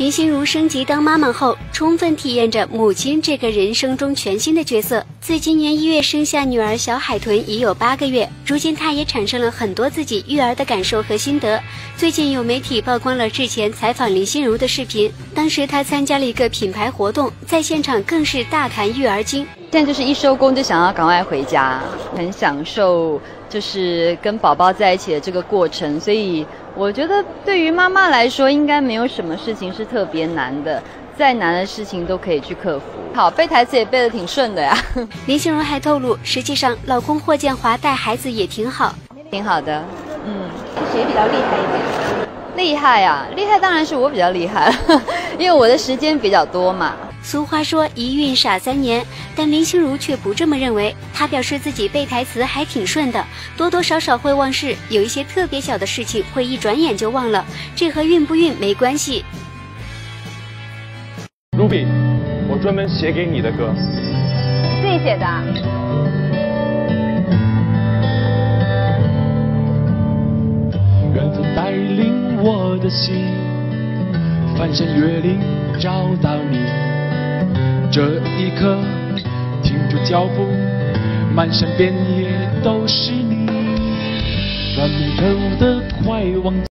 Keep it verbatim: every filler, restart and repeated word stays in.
林心如升级当妈妈后，充分体验着母亲这个人生中全新的角色。自今年一月生下女儿小海豚已有八个月，如今她也产生了很多自己育儿的感受和心得。最近有媒体曝光了之前采访林心如的视频，当时她参加了一个品牌活动，在现场更是大谈育儿经。 现在就是一收工就想要赶快回家，很享受就是跟宝宝在一起的这个过程，所以我觉得对于妈妈来说，应该没有什么事情是特别难的，再难的事情都可以去克服。好，背台词也背得挺顺的呀。 林心如还透露，实际上老公霍建华带孩子也挺好， 挺好的。嗯， 谁比较厉害一点？ 厉害啊，厉害当然是我比较厉害，因为我的时间比较多嘛。 俗话说一孕傻三年，但林心如却不这么认为。她表示自己背台词还挺顺的，多多少少会忘事，有一些特别小的事情会一转眼就忘了，这和孕不孕没关系。 Ruby， 我专门写给你的歌， 自己写的啊。 缘分带领我的心，翻山越岭找到你。这一刻，停住脚步，漫山遍野都是你。专门走得快，忘